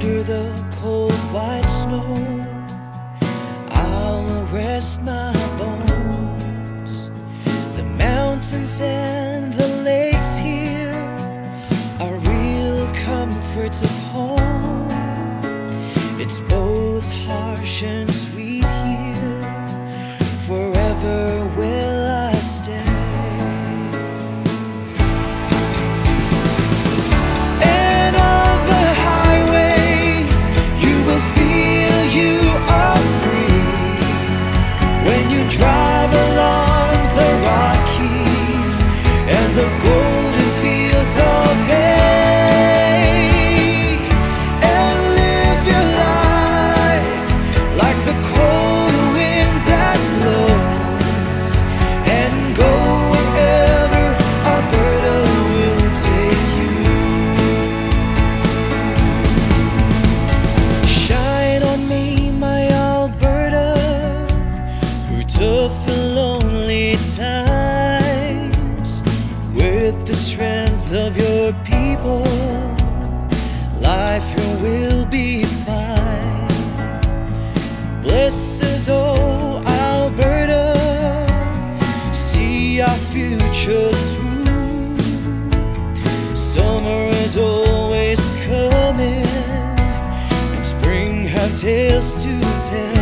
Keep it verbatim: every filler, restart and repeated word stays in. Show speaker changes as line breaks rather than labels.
under the cold white snow, I'll rest my bones. The mountains and the lakes here are real comforts of home. It's both harsh and sweet here. Forever will I stay. And on the highways you will feel you are free when you drive along the Rockies and the golden fields of hay, and live your life like the cold wind that blows, and go wherever Alberta will take you. Shine on me, my Alberta, through tough and lonely times. With the strength of your people, life here will be fine. Bless us, oh Alberta, see our future through. Summer is always coming, and spring have tales to tell.